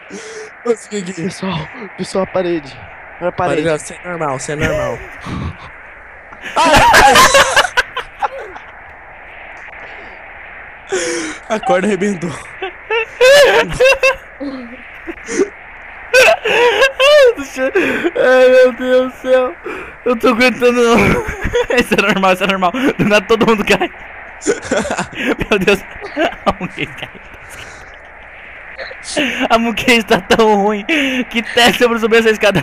Consegui. Pessoal, a parede. Olha a parede. Você é normal, você é normal. A corda arrebentou. Ai, meu Deus do céu. Eu tô aguentando não. Isso é normal, isso é normal. Do nada todo mundo cai. Meu Deus. A Mooncase cai. A Mooncase tá tão ruim que testa pra subir essa escada.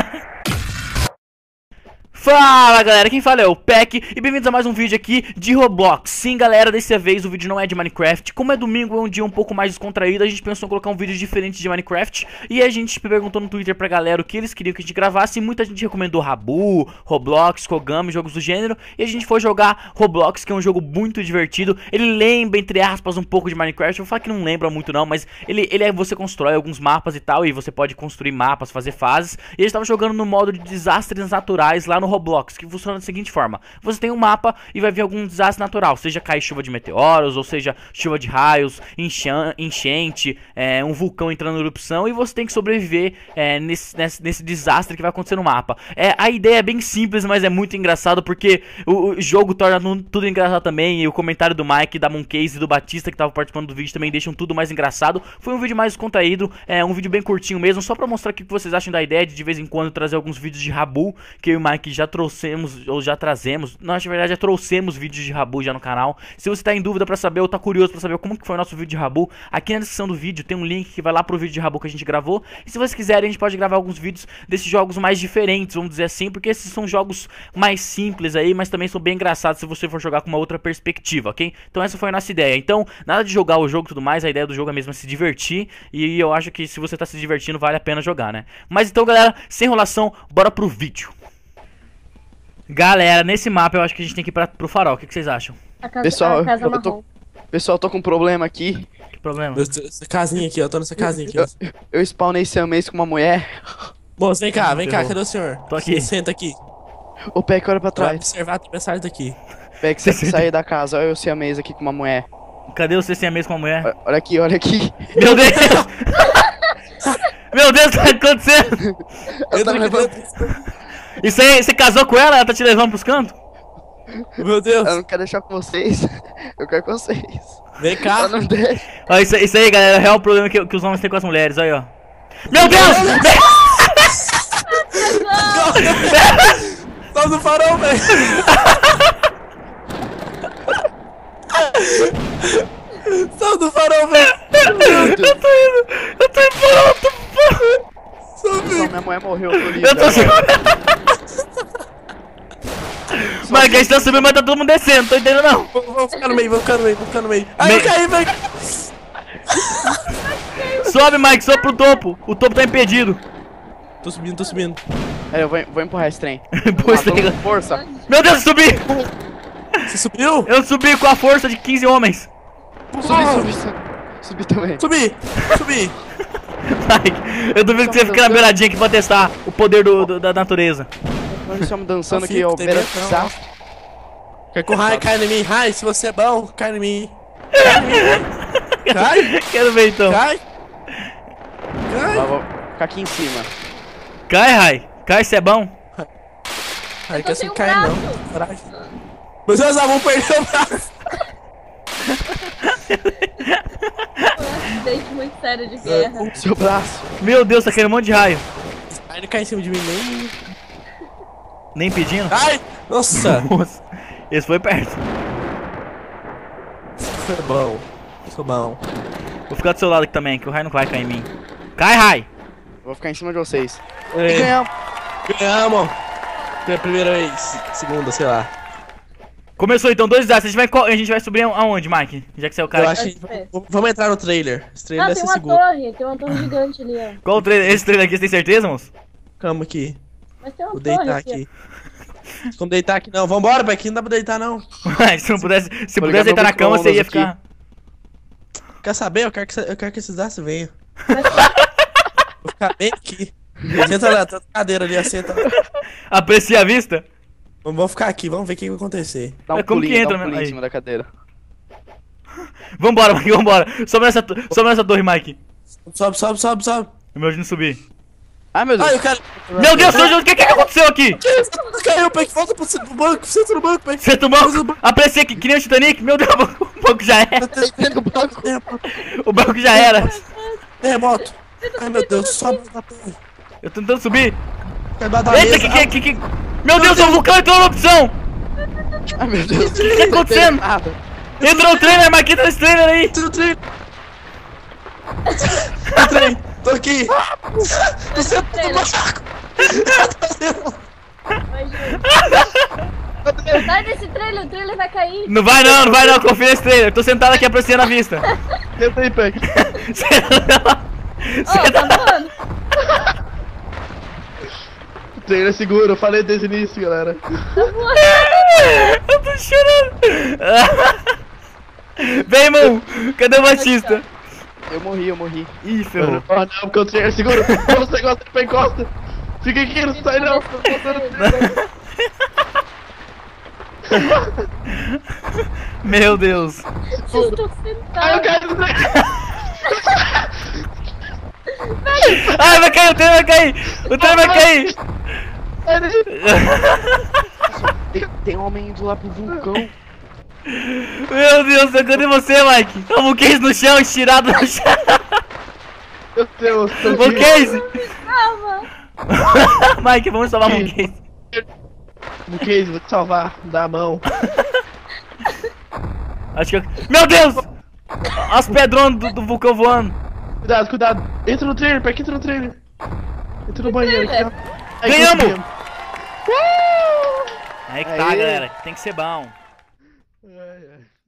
Fala galera, quem fala é o Peck e bem-vindos a mais um vídeo aqui de Roblox. Sim galera, dessa vez o vídeo não é de Minecraft. Como é domingo, é um dia um pouco mais descontraído, a gente pensou em colocar um vídeo diferente de Minecraft. E a gente perguntou no Twitter pra galera o que eles queriam que a gente gravasse. E muita gente recomendou Rabu, Roblox, Kogami, jogos do gênero. E a gente foi jogar Roblox, que é um jogo muito divertido. Ele lembra, entre aspas, um pouco de Minecraft. Eu vou falar que não lembra muito não, mas você constrói alguns mapas e tal. E você pode construir mapas, fazer fases. E a gente tava jogando no modo de desastres naturais lá no Roblox, que funciona da seguinte forma: você tem um mapa e vai vir algum desastre natural, seja cair chuva de meteoros, ou seja chuva de raios, enchente, um vulcão entrando em erupção, e você tem que sobreviver nesse desastre que vai acontecer no mapa. A ideia é bem simples, mas é muito engraçado porque o jogo torna tudo engraçado também, e o comentário do Mike, da Mooncase e do Batista que estavam participando do vídeo também deixam tudo mais engraçado. Foi um vídeo mais descontraído, um vídeo bem curtinho mesmo, só pra mostrar o que vocês acham da ideia de vez em quando trazer alguns vídeos de Rabu, que eu e o Mike já trouxemos, ou já trazemos. Nós, na verdade, já trouxemos vídeos de Rabu já no canal. Se você tá em dúvida pra saber, ou tá curioso pra saber como que foi o nosso vídeo de Rabu, aqui na descrição do vídeo tem um link que vai lá pro vídeo de Rabu que a gente gravou. E se vocês quiserem, a gente pode gravar alguns vídeos desses jogos mais diferentes, vamos dizer assim, porque esses são jogos mais simples aí, mas também são bem engraçados se você for jogar com uma outra perspectiva, ok? Então essa foi a nossa ideia. Então, nada de jogar o jogo e tudo mais, a ideia do jogo é mesmo se divertir, e eu acho que se você tá se divertindo, vale a pena jogar, né? Mas então, galera, sem enrolação, bora pro vídeo. Galera, nesse mapa eu acho que a gente tem que ir pro farol, o que vocês acham? Pessoal, Pessoal, tô com um problema aqui. Que problema? Essa casinha aqui, eu tô nessa casinha aqui. Eu spawnei esse mês com uma mulher. Moço, vem cá, cadê o senhor? Tô aqui. Senta aqui. Ô, Peck, olha pra Vai trás. observar a mensagem daqui. Peck, você tem que sair da casa. Olha eu siamês aqui com uma mulher. Cadê você sem a mesa com a mulher? Olha aqui, olha aqui. Meu Deus! Meu Deus, o que tá acontecendo? Eu tô levando... Isso aí, você casou com ela? Ela tá te levando pros cantos? Meu Deus. Eu não quero deixar com vocês. Eu quero com vocês. Vem cá. Eu não deixo. Ó, isso aí, galera, é o real problema que os homens têm com as mulheres, aí, ó. Meu Deus! Estamos no farol, velho. Estamos no farol, velho. Eu tô indo farol, Não, minha mulher morreu, eu tô livre. eu tô Mas a gente tá subindo, mas tá todo mundo descendo, tô entendendo não. Vamos ficar no meio, vamos ficar no meio. Aí eu caí, velho. Sobe, Mike, sobe pro topo. O topo tá impedido. Tô subindo. Eu vou empurrar esse trem. Pois Vamos lá, tem- força. Meu Deus, eu subi! Você subiu? Eu subi com a força de 15 homens. Subi também. Subi. Mike, eu duvido que você fique na beiradinha aqui pra testar o poder da natureza. Nós estamos dançando Não aqui, fico, ó. tem Beira medo, não. desastre. Quer que o Rai cai em mim? Rai, se você é bom, cai em mim. Cai. Quero ver então. Cai. Vou ficar aqui em cima. Cai, Rai. Cai, cê é bom. Rai, Eu quer assim tenho um cai não. braço. Coragem. Meus Deus, vamos perder o braço. Foi um acidente muito sério de guerra. Seu braço. Meu Deus, tá caindo um monte de raio. Aí ele cai em cima de mim nem. Nem pedindo. Ai! Nossa! Nossa, esse foi perto. Foi bom. Sou bom. Vou ficar do seu lado aqui também, que o raio não vai cair em mim. Cai, Rai! Vou ficar em cima de vocês. E É, ganhamos. ganhamos! Pela primeira vez. Segunda, sei lá. Começou então, 2 desastres. A gente vai subir aonde, Mike? Já que você é o Eu cara. acho que. Vamos entrar no trailer. Esse trailer Ah, deve tem ser seguro. tem uma torre gigante ali, ó. Qual o trailer? Esse trailer aqui, você tem certeza, moço? Calma aqui. Mas tem uma Vou torre deitar aqui. Vamos deitar aqui não. Vambora, Beck. Não dá pra deitar não. Se não pudesse, se Vou pudesse ligar deitar meu na cama, você ia micro-ondas ficar. Quer saber? Eu quero que esses dados venham. Vou ficar bem aqui. Senta lá, tá na cadeira ali, assenta. Aprecia a vista? Vamos ficar aqui, vamos ver o que vai acontecer. Dá um Como que pulinho, entra, dá um pulinho aí? em cima da cadeira. Vambora, Mike, vambora. Sobe nessa torre, Mike. Sobe. Eu me ajudo a subir. Ai, meu Deus. Ai, o cara. Meu Deus, o que aconteceu aqui? Caiu, Peck, volta pro centro do banco, centro do banco, Peck. Você tomou? Apareci aqui, que nem o Titanic? Meu Deus, o banco já era. O banco já era. Terremoto. Ai, meu Deus, sobe na torre. Eu tô tentando subir. Cai embaixo da Eita, mesa. que... Meu Deus, o vulcão entrou na opção. Ai, meu Deus. O que tá acontecendo? Entrou o trailer, mas quem tá nesse trailer aí? Entra no trem. Entrei, tô aqui. No centro do barco. Oi, gente. Sai desse trailer, o trailer vai cair. Não vai não, confia nesse trailer. Eu tô sentado aqui apreciando a vista. Senta aí, Peck. Ô, tá voando. O trailer é seguro, eu falei desde o início, galera. Eu tô chorando. Vem, irmão. Cadê o Batista? Eu morri. Ih, ferrou. Ah, não, porque o trailer é seguro. Você gosta de pé encosta. Fica aqui, não sai não. Meu Deus. Eu tô Ai, eu sentada. quero no trailer. Ai, vai cair, o trem vai cair. O trem vai cair. Tem um homem indo lá pro vulcão. Meu Deus, cadê você, Mike? O Vulcase no chão, estirado no chão. Meu Deus, Vulcase. Calma. Mike, vamos salvar o Vulcase. Vulcase, vou te salvar. Dá a mão. Acho que eu... Meu Deus! As pedronas do vulcão voando. Cuidado. Entra no trailer, Peck, entra no trailer. Entra no banheiro aqui, ó. Aí, Ganhamos! conseguimos. Aí que tá, Aê. galera. Tem que ser bom.